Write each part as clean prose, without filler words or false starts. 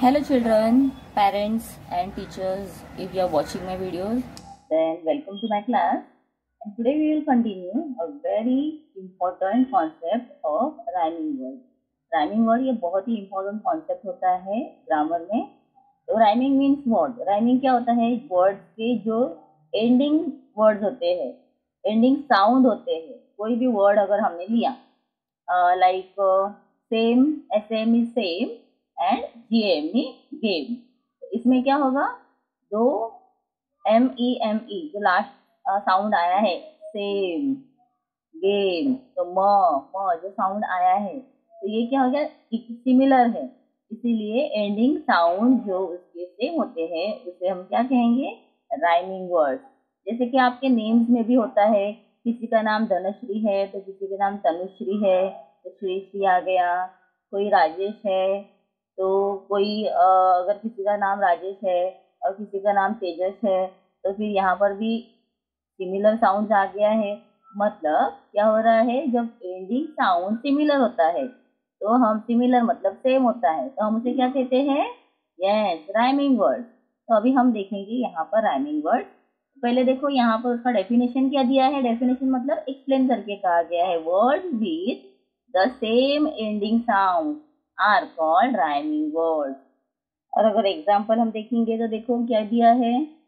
Hello children, parents and teachers, if you are watching my videos, then welcome to my class. And today we will continue a very important concept of rhyming word. Rhyming word ये बहुत ही important concept होता है grammar में. तो rhyming means what? Rhyming क्या होता है? Words के जो ending words होते हैं, ending sound होते हैं. कोई भी word अगर हमने लिया, like same, same is same and GAME game. इसमें क्या होगा? दो MEME जो लास्ट साउंड आया है, सेम, गेम, तो म जो साउंड आया है, तो ये क्या हो गया? सिमिलर है, इसीलिए एंडिंग साउंड जो उसके सेम होते हैं उसे हम क्या कहेंगे? Rhyming word. जैसे कि आपके नेम्स में भी होता है, किसी का नाम धनश्री है तो किसी का नाम तनुश्री है, तो श्री श्री आ गया. कोई राजेश है तो कोई अगर किसी का नाम राजेश है और किसी का नाम तेजस है, तो फिर यहाँ पर भी सिमिलर साउंड आ गया है. मतलब क्या हो रहा है? जब एंडिंग साउंड सिमिलर होता है तो हम सिमिलर मतलब सेम होता है, तो हम उसे क्या कहते हैं? Yes, rhyming word. तो अभी हम देखेंगे यहाँ पर राइमिंग वर्ड. पहले देखो यहाँ पर उसका डेफिनेशन क्या दिया है. डेफिनेशन मतलब एक्सप्लेन करके कहा गया है. Word with the same ending sound are called rhyming word. और अगर एग्जाम्पल हम देखेंगे तो देखो क्या दिया है.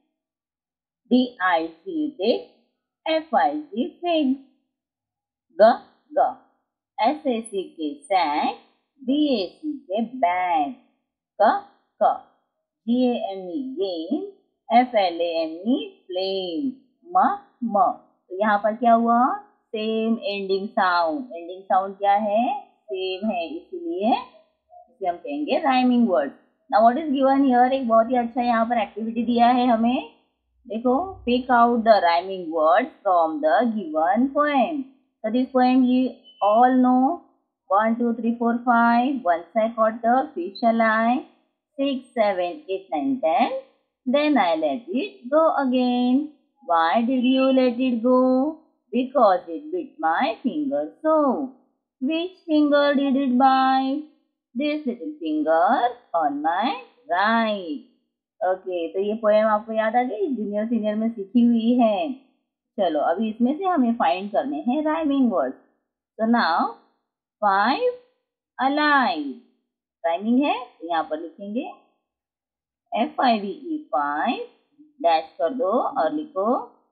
DIG FIG फिग, ग ग, SAC के सैक, BAC के बैग, क क, GAME गेम, FLAME फ्लेम, म. तो यहाँ पर क्या हुआ? Same ending sound. Ending sound क्या है? सेम है, इसलिए इसे हम कहेंगे rhyming word. Now what is given here? एक बहुत ही अच्छा यहाँ पर एक्टिविटी दिया है हमें. देखो, pick out the rhyming word from the given poem. So this poem you all know. 1, 2, 3, 4, 5. Once I caught the fish alive. 6, 7, 8, 9, 10. Then I let it go again. Why did you let it go? Because it bit my finger so. Which finger did it bite? This little finger on my right. ओके, तो ये poem आपको याद आ गई? Junior senior में सीखी हुई है. चलो अभी इसमें से हमें फाइंड करने हैं राइमिंग वर्ड. तो नाउ 5 अलाइव राइमिंग है, तो यहाँ पर लिखेंगे FIVE 5, डैश कर दो और लिखो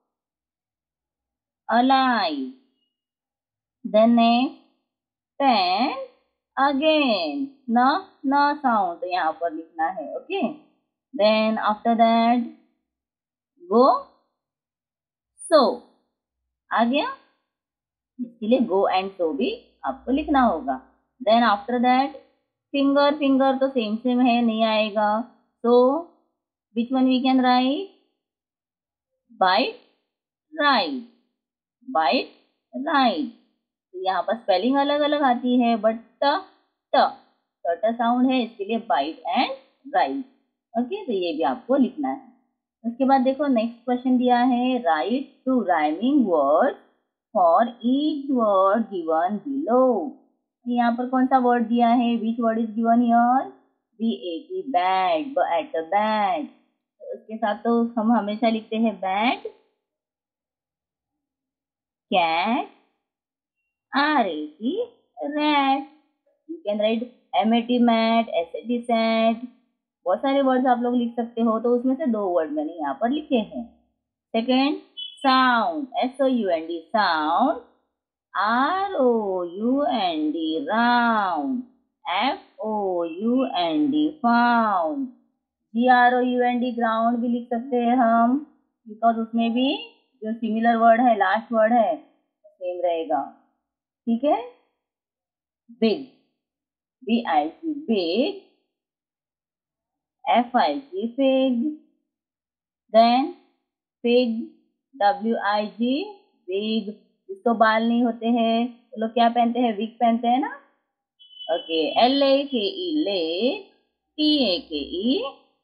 alive. Then next 10 again, N sound, तो यहाँ पर लिखना है. Okay, then after that go so आ गया, इसके लिए गो एंड सो भी आपको लिखना होगा. Then after that finger, finger तो सेम सेम है, नहीं आएगा. So which one we can write? Bite right, bite right. तो यहाँ पर स्पेलिंग अलग अलग आती है, बट ट साउंड है, इसके लिए बाइट एंड राइट. ओके, तो ये भी आपको लिखना है. उसके बाद देखो नेक्स्ट क्वेश्चन दिया है. Write two rhyming word for each word given below. यहाँ पर कौन सा वर्ड दिया है? Which word is given here? BAT bat, bat bat. उसके साथ तो हम हमेशा लिखते हैं bat, cat, RAT rat. You can write MAT mat, SAT sat. बहुत सारे वर्ड्स आप लोग लिख सकते हो, तो उसमें से 2 वर्ड मैंने यहाँ पर लिखे हैं. Second sound, SOUND sound, ROUND round, FOUND found, GROUND ground भी लिख सकते हैं हम, बिकॉज उसमें भी जो सिमिलर वर्ड है, लास्ट वर्ड है, सेम रहेगा. ठीक है. Big, BIG big, FIG fig. Then fig, WIG wig. जिसको बाल नहीं होते हैं तो लोग क्या पहनते हैं? विग पहनते हैं ना. Okay, LAKE lake, TAKE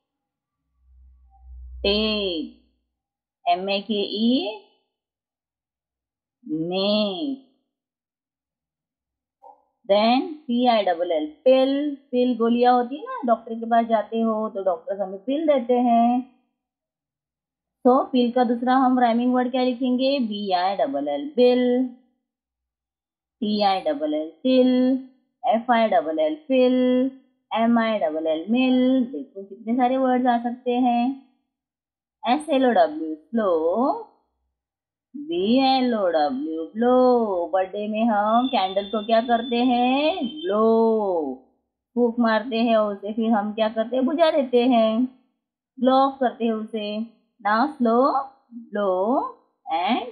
take, MAKE make. Then PILL pill, pill गोलियां होती है ना, डॉक्टर के पास जाते हो तो डॉक्टर हमें पिल देते हैं। तो पिल का दूसरा हम राइमिंग वर्ड क्या लिखेंगे? BILL bill, TILL till, FILL fill, MILL mill. देखो कितने सारे वर्ड्स आ सकते हैं। SLOW slow, BLOW blow. Birthday में हम कैंडल को क्या करते हैं? ब्लो, फूक मारते हैं उसे, फिर हम क्या करते हैं? बुझा देते हैं, ब्लो ऑफ करते हैं उसे। Now slow, blow and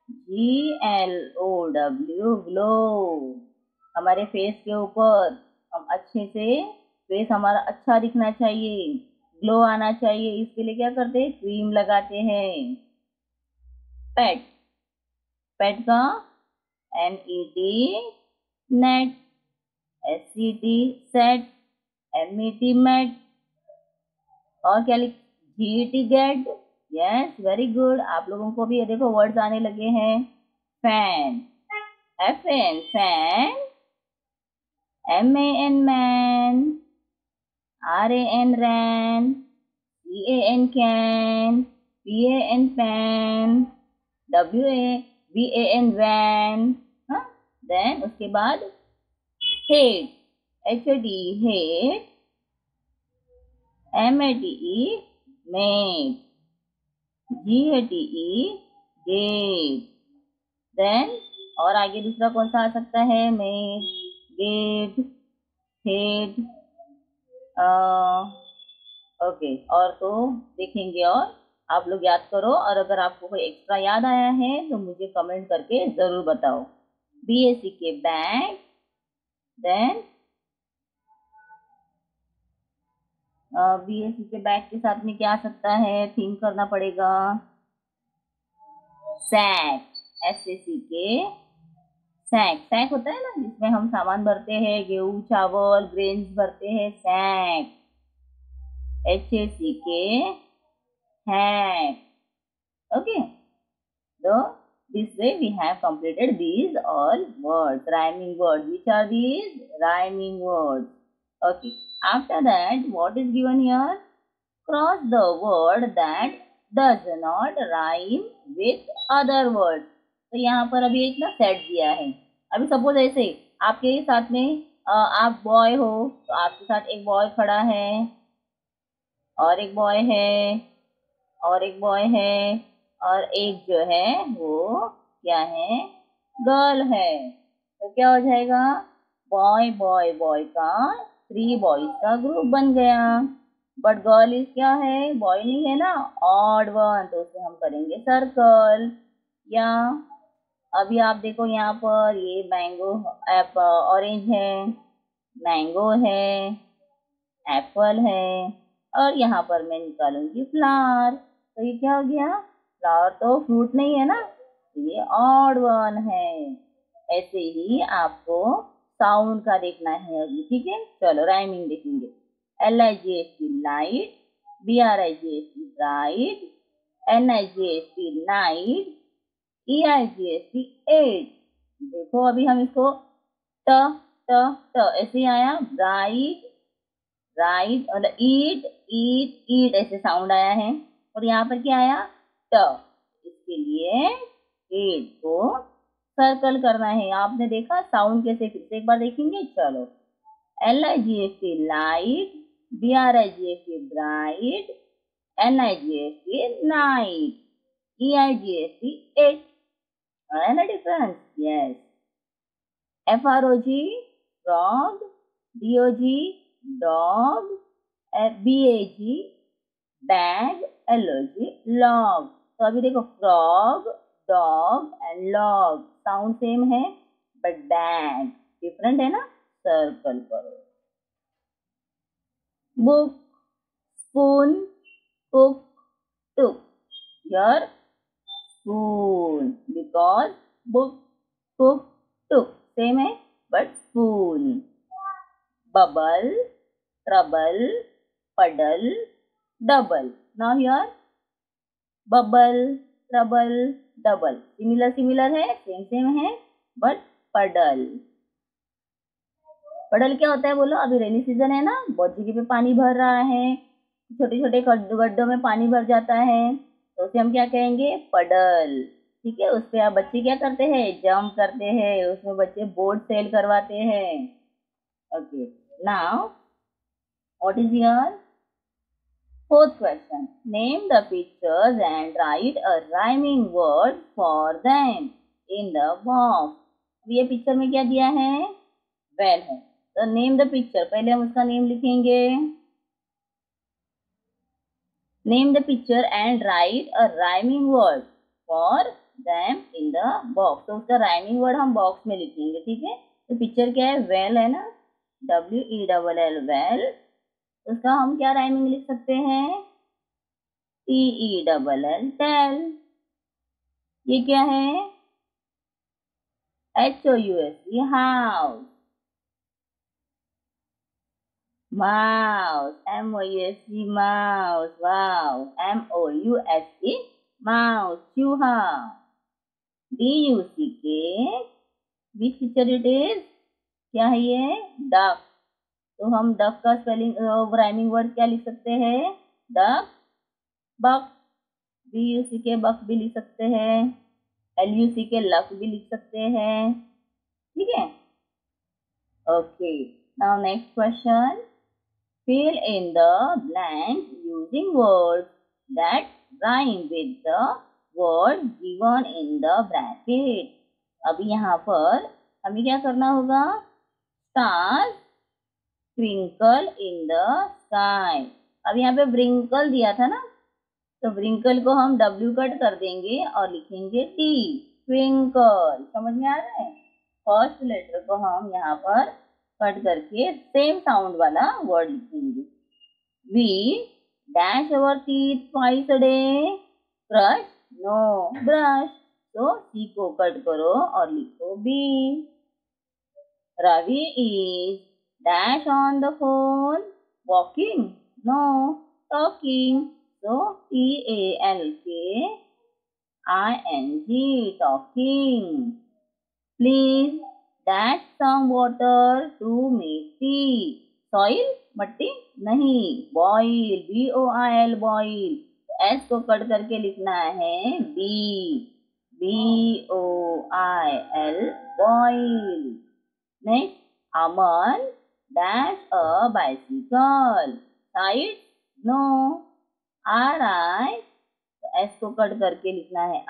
GLOW glow. हमारे फेस के ऊपर हम अच्छे से, फेस हमारा अच्छा दिखना चाहिए, ग्लो आना चाहिए, इसके लिए क्या करते हैं? क्रीम लगाते हैं। पेट, पेट का NET net, SET set, MET met, और क्या लिख? GET get. Yes very good, आप लोगों को भी ये देखो वर्ड्स आने लगे हैं। Fan, FN fan, MAN man, RAN ran, CAN can, PAN pan, WAVAN van. हाँ, देन उसके बाद hat, HAT hat, MATE mate, GATE gate. Then और आगे दूसरा कौन सा आ सकता है? Mate, gate, head, okay. और तो देखेंगे, और आप लोग याद करो, और अगर आपको कोई एक्स्ट्रा याद आया है तो मुझे कमेंट करके जरूर बताओ। BAC के बैग, देन BAC के बैग के साथ में क्या आ सकता है? थिंक करना पड़ेगा। सैक, SAC के सैक, सैक होता है ना जिसमें हम सामान भरते हैं, गेहूं चावल ग्रेन्स भरते हैं, सैक। HAC के hack. Okay, so this way we have completed these all words, rhyming words. Which are these? Rhyming words. Okay, after that what is given here? Cross the word that does not rhyme with other words. तो यहाँ पर अभी एक ना set दिया है। अभी suppose ऐसे आपके साथ में आप बॉय हो, तो आपके साथ एक बॉय खड़ा है, और एक बॉय है, और एक बॉय है, और एक जो है वो क्या है? गर्ल है। तो क्या हो जाएगा? बॉय बॉय बॉय का, 3 बॉयज का ग्रुप बन गया। बट गर्ल इज क्या है? बॉय नहीं है ना, ऑड वन, तो उसे हम करेंगे सर्कल। या अभी आप देखो यहाँ पर ये मैंगो, एप्पल, ऑरेंज है, मैंगो है, एप्पल है, और यहाँ पर मैं निकालूंगी फ्लावर। तो ये क्या हो गया? फ्लावर तो फ्रूट नहीं है ना, तो ये ऑड वन है। ऐसे ही आपको साउंड का देखना है अभी, ठीक है? चलो राइमिंग देखेंगे। LIGHT light, BRIGHT bright, NIGHT night, EIGHT eight. देखो अभी हम इसको ट ट ट ऐसे ही आया, ब्राइट, राइट, मतलब ईट ईट ईट ऐसे साउंड आया है। और यहाँ पर क्या आया? ट। इसके लिए एट को सर्कल करना है। आपने देखा साउंड कैसे? फिर से एक बार देखेंगे, चलो। LIGHT light, BRIGHT bright, NIGHT night, EIGHT eight. है ना difference? Yes. FROG frog, DOG dog, BAG bag, LOG log। तो अभी देखो frog, dog and log sound same है, बट बैग डिफरेंट है ना। सर्कल करो। Book, spoon, cook, took। Here spoon, because book, cook, took same है, but spoon। Bubble, trouble, puddle, double। Now here bubble, trouble, double, similar है, same है, but puddle। पडल क्या होता है बोलो? अभी रेनी सीजन है ना, बहुत जगह पे पानी भर रहा है, छोटे छोटे गड्ढों में पानी भर जाता है, तो उसे हम क्या कहेंगे? पडल। ठीक है, उस पे आप बच्चे क्या करते हैं? जंप करते हैं, उसमें बच्चे बोट सेल करवाते हैं। Okay, now what is your fourth question? Name the pictures and write a rhyming word for them in the box. ये पिक्चर में क्या दिया है? वेल है, तो नेम द पिक्चर, पहले हम उसका नेम लिखेंगे। Name the picture and write a rhyming word for them in the box. तो उसका राइमिंग वर्ड हम बॉक्स में लिखेंगे। ठीक है, तो पिक्चर क्या है? वेल है ना, WELL वेल। उसका हम क्या राइमिंग लिख सकते हैं? TELL tell. ये क्या है? HOUSE house. Mouse, MOUSE mouse, wow. MOUSE mouse, चूहा। DUCK which picture it is? क्या है ये? डक। तो हम डक का स्पेलिंग राइमिंग वर्ड क्या लिख सकते हैं? डक, बक। BUCK बक भी लिख सकते हैं, LUCK लक भी लिख सकते हैं। ठीक है, okay. Now next question, fill in the blanks using words that rhyme with the words given in the bracket. अभी यहाँ पर हमें क्या करना होगा? Stars twinkle in the sky। अब यहाँ पे wrinkle दिया था ना, तो wrinkle को हम W कट कर देंगे और लिखेंगे T, twinkle। समझ में आ रहा है? फर्स्ट लेटर को हम यहाँ पर कट करके सेम साउंड वाला वर्ड लिखेंगे। We dash our teeth twice a day. Brush? No, brush। तो C को कट करो और लिखो B। Ravi is dash on the phone. Walking? No, talking। So TALKING, talking। Please dash some water to make tea। Soil? मट्टी? नहीं, boil, BOIL boil. S को cut करके लिखना है B, BOIL boil. Next, a man dash a bicycle। Sides? No, RI। S को cut करके लिखना है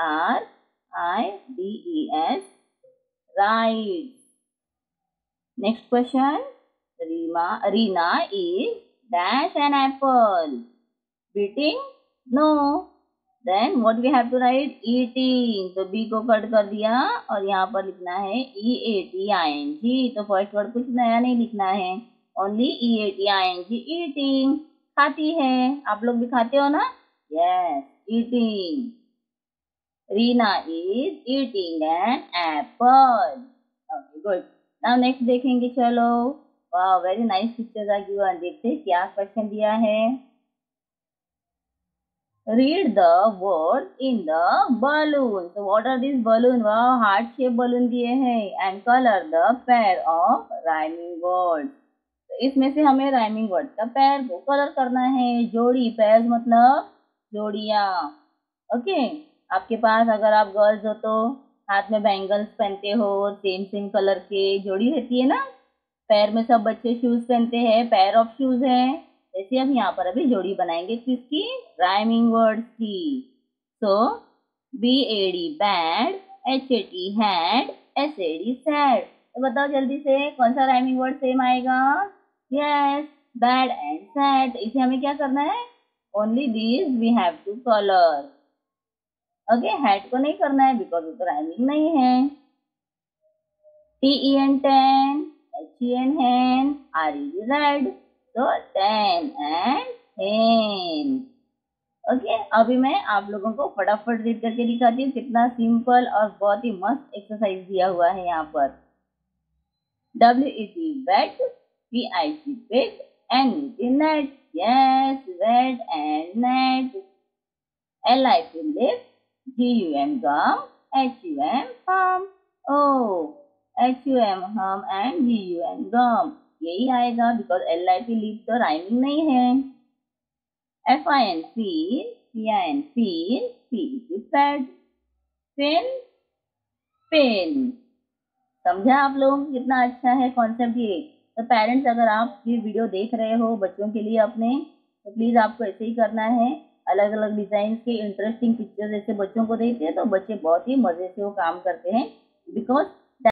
RIDES, right। Next question, Reena is dash an apple। Beating? No, then what we have to write? Eating। तो B को cut कर दिया और यहाँ पर लिखना है EATING। तो फर्स्ट वर्ड कुछ नया नहीं लिखना है, ओनली EATING, eating। खाती है, आप लोग भी खाते हो ना? Yes, eating। Reena is eating an apple। Okay, good। Now next देखेंगे, चलो। वाह, very nice pictures are given. देखते क्या क्वेश्चन दिया है। Read the words in the balloon। So what are these balloon? वाह, हार्ट शेप बलून दिए हैं। And color the pair of rhyming words। तो इसमें से हमें राइमिंग वर्ड का पैर को कलर करना है। जोड़ी, पैर मतलब जोड़ियां। ओके, आपके पास अगर आप गर्ल्स हो तो हाथ में बैंगल्स पहनते हो, सेम सेम कलर के जोड़ी रहती है ना। पैर में सब बच्चे शूज पहनते हैं, पैर ऑफ शूज है। जैसे हम यहाँ पर अभी जोड़ी बनाएंगे किसकी? राइमिंग वर्ड्स की। So BAD bad, HAT had, SAD sad. तो बताओ जल्दी से कौन सा राइमिंग वर्ड सेम आएगा? Yes, bad and sad. इसे हमें क्या करना है? Only this we have to colour. Okay, had को नहीं करना है बिकॉज उसका राइमिंग नहीं है। TEN ten, HEN hen, RED red. तो टेन एंड हेन। ओके, अभी मैं आप लोगों को फटाफट रीड करके दिखाती हूँ। कितना सिंपल और बहुत ही मस्त एक्सरसाइज दिया हुआ है यहाँ पर। WET wet, PIC pig, NET net। Yes, wet and net। LIP lip, GUM gum, HUM hum। Oh, HUM hum and GUM gum। यही आएगा, बिकॉज LIP लीप तो राइमिंग नहीं है। FIN feel, PIN feel, P pad, pen pen. समझा आप लोग? कितना अच्छा है कॉन्सेप्ट ये। तो पेरेंट्स, अगर आप ये वीडियो देख रहे हो बच्चों के लिए अपने, तो प्लीज आपको ऐसे ही करना है। अलग अलग डिजाइन के इंटरेस्टिंग पिक्चर्स ऐसे बच्चों को देते हैं तो बच्चे बहुत ही मजे से वो काम करते हैं, बिकॉज